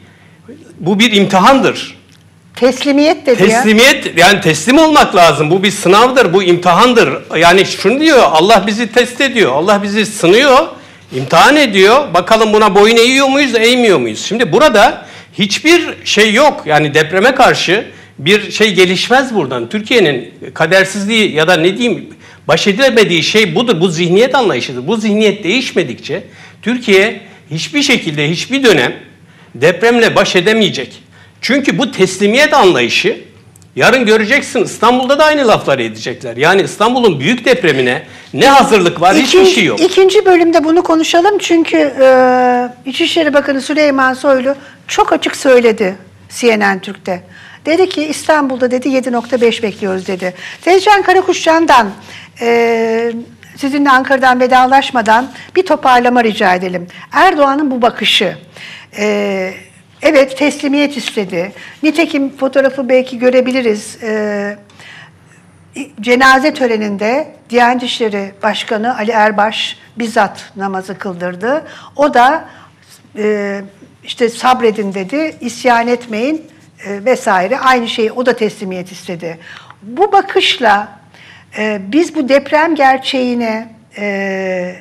bu bir imtihandır. Teslimiyet dedi ya. Teslimiyet, yani teslim olmak lazım. Bu bir sınavdır, bu imtihandır. Yani şunu diyor, Allah bizi test ediyor, Allah bizi sınıyor, imtihan ediyor. Bakalım buna boyun eğiyor muyuz, eğmiyor muyuz? Şimdi burada hiçbir şey yok. Yani depreme karşı bir şey gelişmez buradan. Türkiye'nin kadersizliği ya da ne diyeyim baş edilemediği şey budur. Bu zihniyet anlayışıdır. Bu zihniyet değişmedikçe Türkiye hiçbir şekilde, hiçbir dönem depremle baş edemeyecek. Çünkü bu teslimiyet anlayışı, yarın göreceksin İstanbul'da da aynı lafları edecekler. Yani İstanbul'un büyük depremine ne hazırlık var, İkinci, hiçbir şey yok. İkinci bölümde bunu konuşalım çünkü e, İçişleri Bakanı Süleyman Soylu çok açık söyledi C N N Türk'te. Dedi ki İstanbul'da dedi yedi nokta beş bekliyoruz dedi. Tezcan Karakuşcan'dan e, sizinle Ankara'dan vedalaşmadan bir toparlama rica edelim. Erdoğan'ın bu bakışı, e, evet teslimiyet istedi. Nitekim fotoğrafı belki görebiliriz. E, cenaze töreninde Diyanet İşleri Başkanı Ali Erbaş bizzat namazı kıldırdı. O da e, işte sabredin dedi, isyan etmeyin e, vesaire. Aynı şeyi o da teslimiyet istedi. Bu bakışla e, biz bu deprem gerçeğine e,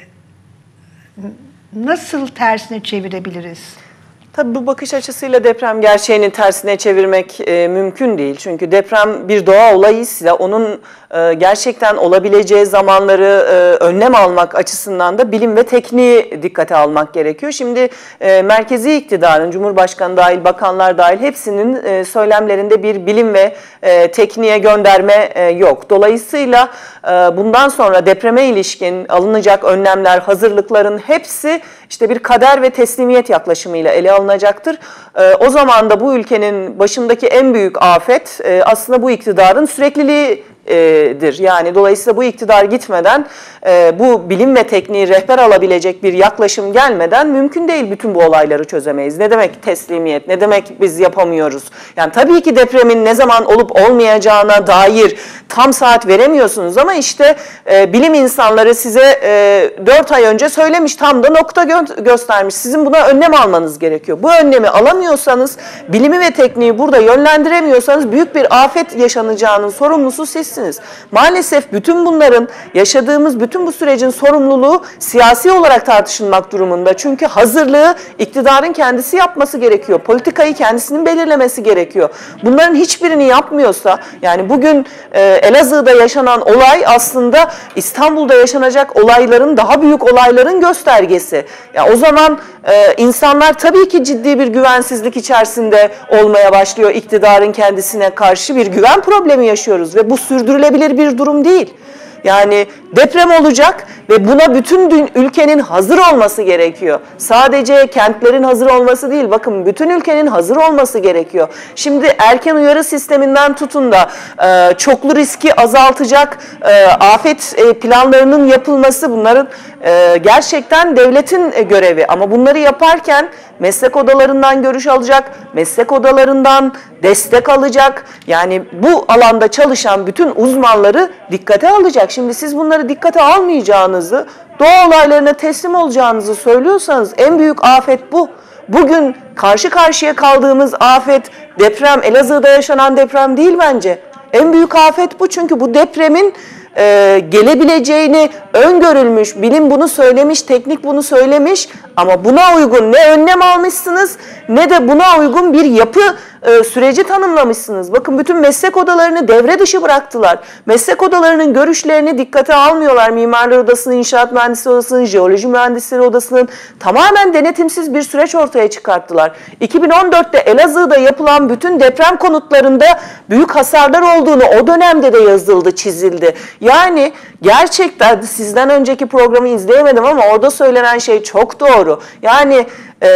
nasıl tersine çevirebiliriz? Tabii bu bakış açısıyla deprem gerçeğini tersine çevirmek e, mümkün değil. Çünkü deprem bir doğa olayıysa onun e, gerçekten olabileceği zamanları e, önlem almak açısından da bilim ve tekniği dikkate almak gerekiyor. Şimdi e, merkezi iktidarın, Cumhurbaşkanı dahil, bakanlar dahil hepsinin e, söylemlerinde bir bilim ve e, tekniğe gönderme e, yok. Dolayısıyla e, bundan sonra depreme ilişkin alınacak önlemler, hazırlıkların hepsi işte bir kader ve teslimiyet yaklaşımıyla ele alınacaktır. E, o zaman da bu ülkenin başındaki en büyük afet e, aslında bu iktidarın sürekliliğidir. Yani dolayısıyla bu iktidar gitmeden, e, bu bilim ve tekniği rehber alabilecek bir yaklaşım gelmeden mümkün değil, bütün bu olayları çözemeyiz. Ne demek teslimiyet, ne demek biz yapamıyoruz? Yani tabii ki depremin ne zaman olup olmayacağına dair tam saat veremiyorsunuz ama işte e, bilim insanları size e, dört ay önce söylemiş, tam da nokta gö göstermiş. Sizin buna önlem almanız gerekiyor. Bu önlemi alamıyorsanız, bilimi ve tekniği burada yönlendiremiyorsanız büyük bir afet yaşanacağının sorumlusu sizsiniz. Maalesef bütün bunların, yaşadığımız bütün bu sürecin sorumluluğu siyasi olarak tartışılmak durumunda. Çünkü hazırlığı iktidarın kendisi yapması gerekiyor. Politikayı kendisinin belirlemesi gerekiyor. Bunların hiçbirini yapmıyorsa, yani bugün e, Elazığ'da yaşanan olay aslında İstanbul'da yaşanacak olayların, daha büyük olayların göstergesi. Ya o zaman e, insanlar tabii ki ciddi bir güvensizlik içerisinde olmaya başlıyor. İktidarın kendisine karşı bir güven problemi yaşıyoruz ve bu sürdürülebilir bir durum değil. Yani deprem olacak ve buna bütün ülkenin hazır olması gerekiyor. Sadece kentlerin hazır olması değil, bakın bütün ülkenin hazır olması gerekiyor. Şimdi erken uyarı sisteminden tutun da e, çoklu riski azaltacak e, afet e, planlarının yapılması, bunların e, gerçekten devletin e, görevi. Ama bunları yaparken meslek odalarından görüş alacak, meslek odalarından destek alacak. Yani bu alanda çalışan bütün uzmanları dikkate alacak. Şimdi siz bunları dikkate almayacağınızı, doğa olaylarına teslim olacağınızı söylüyorsanız en büyük afet bu. Bugün karşı karşıya kaldığımız afet deprem, Elazığ'da yaşanan deprem değil bence. En büyük afet bu, çünkü bu depremin e, gelebileceğini öngörülmüş, bilim bunu söylemiş, teknik bunu söylemiş ama buna uygun ne önlem almışsınız ne de buna uygun bir yapı e, süreci tanımlamışsınız. Bakın bütün meslek odalarını devre dışı bıraktılar. Meslek odalarının görüşlerini dikkate almıyorlar. Mimarlar Odası'nın, İnşaat Mühendisleri Odası'nın, Jeoloji Mühendisleri Odası'nın tamamen denetimsiz bir süreç ortaya çıkarttılar. iki bin on dörtte Elazığ'da yapılan bütün deprem konutlarında büyük hasarlar olduğunu o dönemde de yazıldı, çizildi. Yani gerçekten sizden önceki programı izleyemedim ama orada söylenen şey çok doğru. Yani e,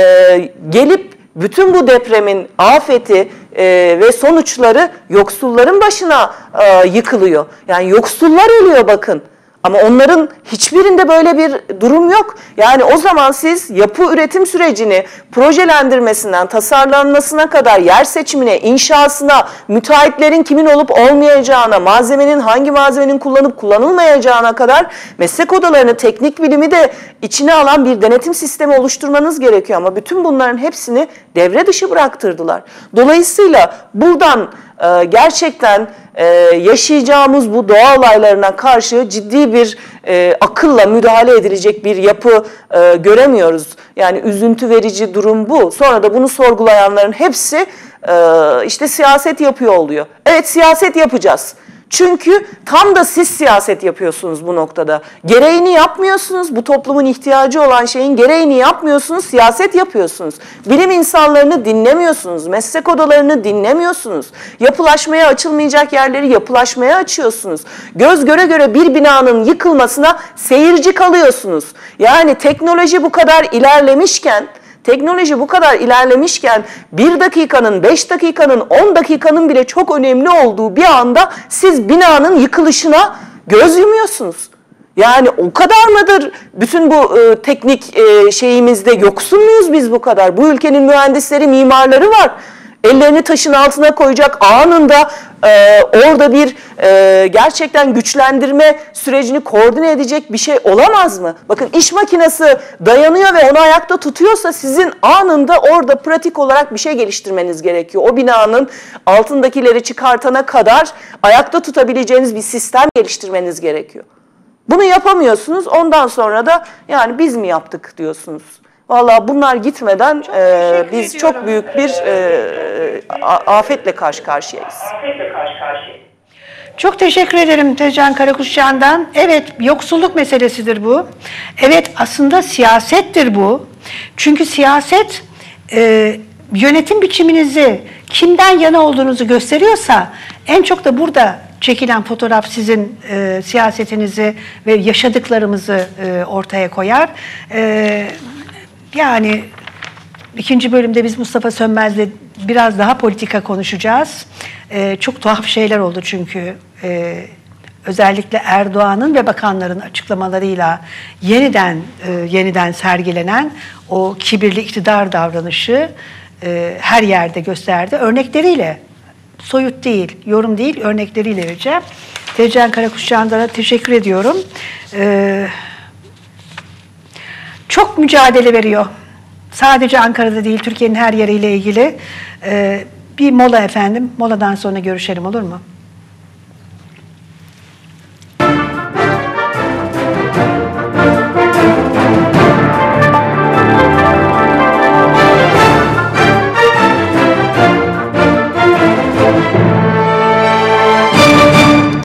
gelip bütün bu depremin afeti e, ve sonuçları yoksulların başına e, yıkılıyor. Yani yoksullar ölüyor bakın. Ama onların hiçbirinde böyle bir durum yok. Yani o zaman siz yapı üretim sürecini projelendirmesinden tasarlanmasına kadar, yer seçimine, inşasına, müteahhitlerin kimin olup olmayacağına, malzemenin hangi malzemenin kullanıp kullanılmayacağına kadar meslek odalarını, teknik bilimi de içine alan bir denetim sistemi oluşturmanız gerekiyor. Ama bütün bunların hepsini devre dışı bıraktırdılar. Dolayısıyla buradan e, gerçekten Ee, yaşayacağımız bu doğa olaylarına karşı ciddi bir e, akılla müdahale edilecek bir yapı e, göremiyoruz. Yani üzüntü verici durum bu. Sonra da bunu sorgulayanların hepsi e, işte siyaset yapıyor oluyor. Evet, siyaset yapacağız. Çünkü tam da siz siyaset yapıyorsunuz bu noktada. Gereğini yapmıyorsunuz, bu toplumun ihtiyacı olan şeyin gereğini yapmıyorsunuz, siyaset yapıyorsunuz. Bilim insanlarını dinlemiyorsunuz, meslek odalarını dinlemiyorsunuz. Yapılaşmaya açılmayacak yerleri yapılaşmaya açıyorsunuz. Göz göre göre bir binanın yıkılmasına seyirci kalıyorsunuz. Yani teknoloji bu kadar ilerlemişken, Teknoloji bu kadar ilerlemişken bir dakikanın, beş dakikanın, on dakikanın bile çok önemli olduğu bir anda siz binanın yıkılışına göz yumuyorsunuz. Yani o kadar mıdır bütün bu e, teknik e, şeyimizde yoksun muyuz biz bu kadar? Bu ülkenin mühendisleri, mimarları var. Ellerini taşın altına koyacak, anında e, orada bir e, gerçekten güçlendirme sürecini koordine edecek bir şey olamaz mı? Bakın, iş makinesi dayanıyor ve onu ayakta tutuyorsa sizin anında orada pratik olarak bir şey geliştirmeniz gerekiyor. O binanın altındakileri çıkartana kadar ayakta tutabileceğiniz bir sistem geliştirmeniz gerekiyor. Bunu yapamıyorsunuz. Ondan sonra da yani biz mi yaptık diyorsunuz. Vallahi bunlar gitmeden e, biz ediyorum. çok büyük bir e, a- afetle karşı karşıyayız. Çok teşekkür ederim Tezcan Karakuşcan'dan. Evet, yoksulluk meselesidir bu. Evet, aslında siyasettir bu. Çünkü siyaset e, yönetim biçiminizi, kimden yana olduğunuzu gösteriyorsa, en çok da burada çekilen fotoğraf sizin e, siyasetinizi ve yaşadıklarımızı e, ortaya koyar. E, yani ikinci bölümde biz Mustafa Sönmez'le biraz daha politika konuşacağız. Ee, çok tuhaf şeyler oldu çünkü e, özellikle Erdoğan'ın ve bakanların açıklamalarıyla yeniden e, yeniden sergilenen o kibirli iktidar davranışı e, her yerde gösterdi. Örnekleriyle, soyut değil, yorum değil, örnekleriyle vereceğim. Tezcan Karakuşcan'da teşekkür ediyorum. Ee, çok mücadele veriyor. Sadece Ankara'da değil, Türkiye'nin her yeriyle ilgili. Ee, bir mola efendim. Moladan sonra görüşelim, olur mu?